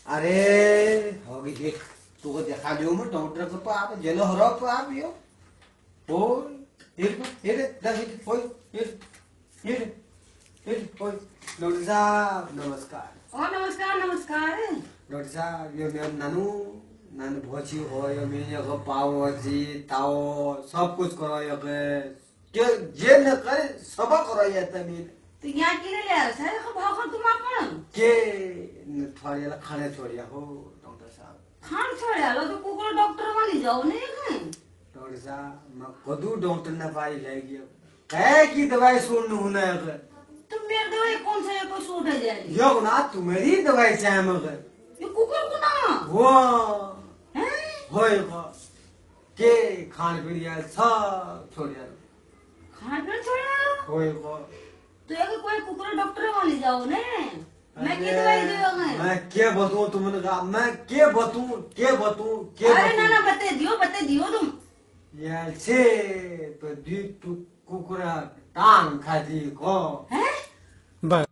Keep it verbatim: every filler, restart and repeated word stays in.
अरे होगी देख तू को देखा लियो मैं डॉक्टर के पास जेलो हरो पाप यो ओ ये ये दस होय ये ये ये होय डॉक्टर साहब नमस्कार। ओ नमस्कार नमस्कार। डॉक्टर साहब यो मैं नानू नानू भोची हो यो मैं ये को पाव जी ताओ सब कुछ करो यो के के जे न करे सब करो ये तमी तो यहाँ के लिए ले आ रहा है भाव खान तुम आप के थोड़ी ला खाने छोड़िया हो डॉक्टर साहब खान छोड़िया लो तो कुकुर डॉक्टर वाली जाओ नहीं है डॉक्टर साहब मैं कदू डॉक्टर ने पाई ले गया कह की दवाई सुन होना है तुम मेरी दवाई कौन सा को सूट है जाएगी यो ना तुम्हारी दवाई चाहे मगर ये कुकुर को ना वो हैं होय को के खान पीड़िया सब छोड़िया खान पीन छोड़िया होय को तो ये कोई कुकुर डॉक्टर वाली जाओ ने मैं क्या दवाई दूंगा मैं क्या बताऊं तुमने कहा मैं क्या बताऊं क्या बताऊं क्या अरे ना ना बता दियो बता दियो तुम ये छे तो दी तू कुकुरा टांग खाती को हैं